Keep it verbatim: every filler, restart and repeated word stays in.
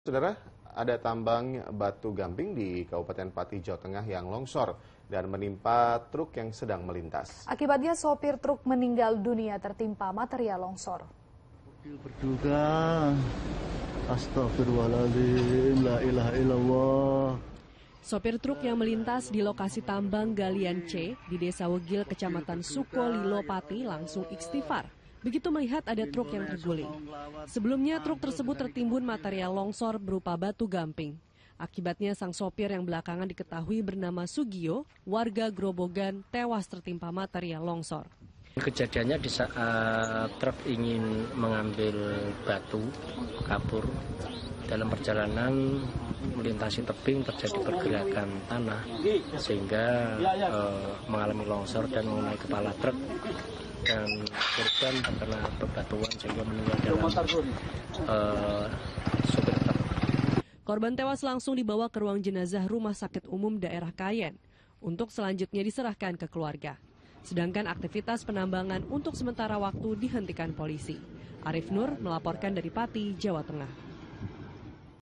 Saudara, ada tambang batu gamping di Kabupaten Pati, Jawa Tengah yang longsor dan menimpa truk yang sedang melintas. Akibatnya sopir truk meninggal dunia tertimpa material longsor. Berduka, astagfirullahaladzim, la ilaha illallah. Sopir truk yang melintas di lokasi tambang galian C di Desa Wegil, Kecamatan Sukolilo, Pati langsung istighfar begitu melihat ada truk yang terguling. Sebelumnya truk tersebut tertimbun material longsor berupa batu gamping. Akibatnya sang sopir yang belakangan diketahui bernama Sugio, warga Grobogan, tewas tertimpa material longsor. Kejadiannya di saat truk ingin mengambil batu kabur. Dalam perjalanan melintasi tebing terjadi pergerakan tanah sehingga eh, mengalami longsor dan mengenai kepala truk, dan korban terkena bebatuan sehingga meninggal dalam uh, sopir truk. Korban tewas langsung dibawa ke ruang jenazah Rumah Sakit Umum Daerah Kayen untuk selanjutnya diserahkan ke keluarga. Sedangkan aktivitas penambangan untuk sementara waktu dihentikan polisi. Arif Nur melaporkan dari Pati, Jawa Tengah.